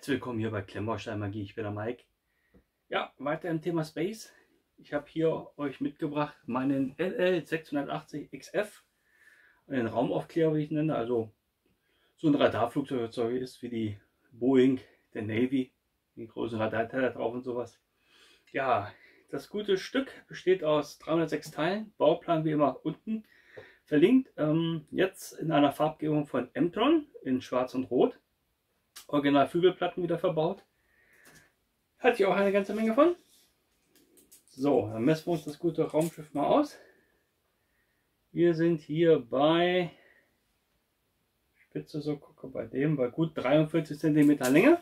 Herzlich willkommen hier bei Klemmbaustein Magie. Ich bin der Mike. Ja, weiter im Thema Space. Ich habe hier euch mitgebracht meinen LL680XF, einen Raumaufklärer, wie ich nenne. Also so ein Radarflugzeug ist wie die Boeing der Navy, die großen Radarteile drauf und sowas. Ja, das gute Stück besteht aus 306 Teilen. Bauplan wie immer unten verlinkt. Jetzt in einer Farbgebung von M-Tron in Schwarz und Rot. Original Flügelplatten wieder verbaut. Hatte ich auch eine ganze Menge von. So, dann messen wir uns das gute Raumschiff mal aus. Wir sind hier bei Spitze, so gucke bei dem, bei gut 43 cm Länge.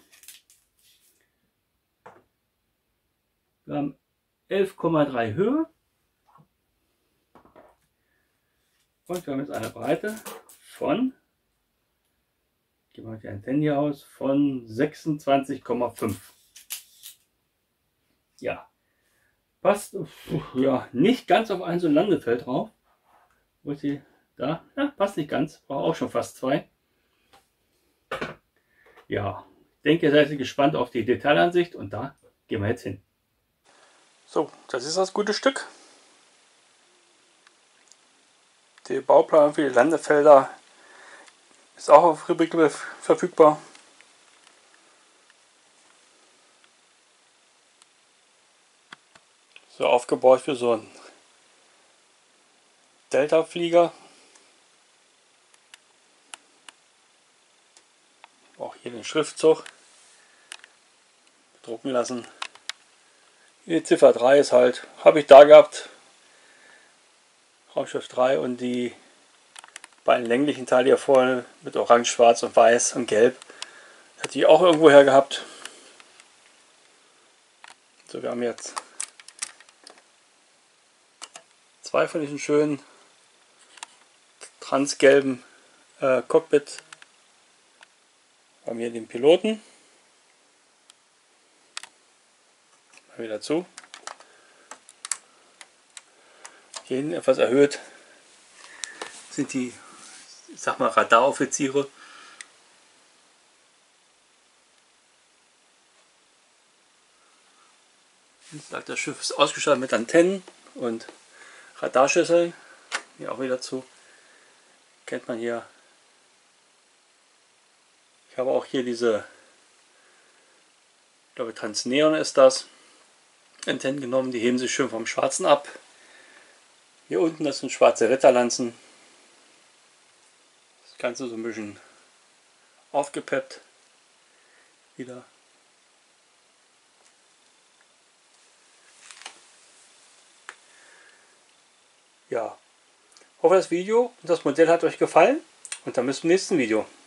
Wir haben 11,3 Höhe. Und wir haben jetzt eine Breite von, gehen wir die Antenne hier aus, von 26,5. Ja, passt ja nicht ganz auf ein so ein Landefeld drauf. Wo ist sie? Da? Ja, passt nicht ganz. Braucht auch schon fast 2. Ja, ich denke, ihr seid gespannt auf die Detailansicht und da gehen wir jetzt hin. So, das ist das gute Stück. Der Bauplan für die Landefelder ist auch auf Rebrique verfügbar. So aufgebaut für so einen Delta-Flieger. Auch hier den Schriftzug drucken lassen. Die Ziffer 3 ist halt, habe ich da gehabt, Raumschiff 3, und die beiden länglichen Teile hier vorne mit Orange, Schwarz und Weiß und Gelb hatte ich auch irgendwo her gehabt. So, wir haben jetzt 2 von diesen schönen transgelben Cockpit. Wir haben hier den Piloten. Mal wieder zu. Hier hinten etwas erhöht sind die, ich sag mal, Radaroffiziere. Das Schiff ist ausgestattet mit Antennen und Radarschüsseln. Hier auch wieder zu. Kennt man hier. Ich habe auch hier diese, ich glaube Transneon ist das, Antennen genommen. Die heben sich schön vom Schwarzen ab. Hier unten, das sind schwarze Ritterlanzen. Das Ganze so ein bisschen aufgepeppt. Wieder. Ja, hoffe das Video und das Modell hat euch gefallen und dann bis zum nächsten Video.